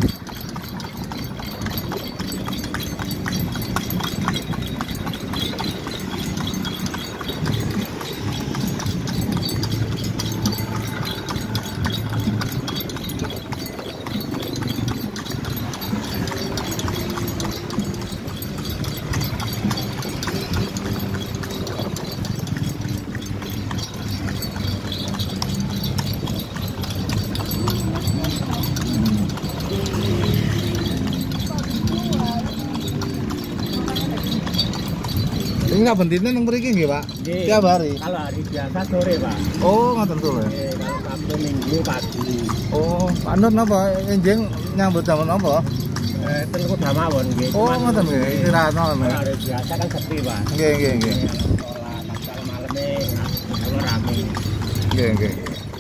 Ini nggak bentinnya nang mriki nggih, Pak? Tiap hari. Kalau hari biasa sore, Pak. Oh, ngoten sore. Kalau Sabtu Minggu pagi. Oh, Pak Nur napa enjing nyambut jaman napa? Tengku Damawon nggih. Oh, ngoten nggih. Istirahat malam ya. Hari biasa kan sepi, Pak. Nggih, nggih, nggih. Sekolah kalau maleme kalau rame. Nggih, nggih.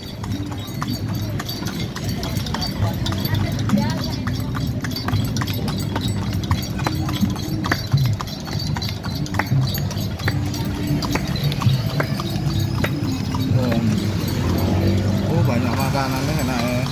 Oh, banyak makanannya enak ya.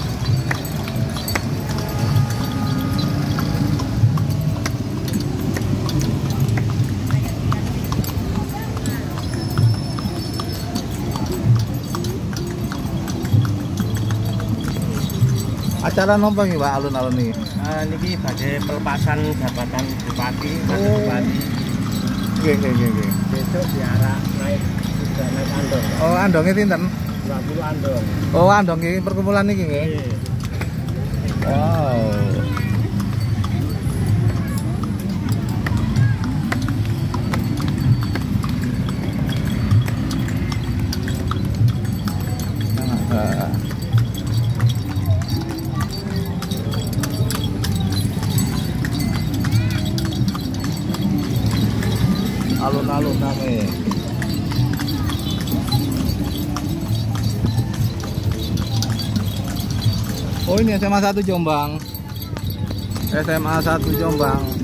Acara nopo iki, Pak, alun-alun iki? Niki badhe pelepasan jabatan bupati, wakil bupati. Nggih, nggih, nggih, nggih. Besok diarak naik andong. Oh, andonge pinten? 20 andong. Oh, andong iki perkumpulan iki nggih. Wow. Alun-alun rame. Oh, ini SMA 1 Jombang. SMA 1 Jombang.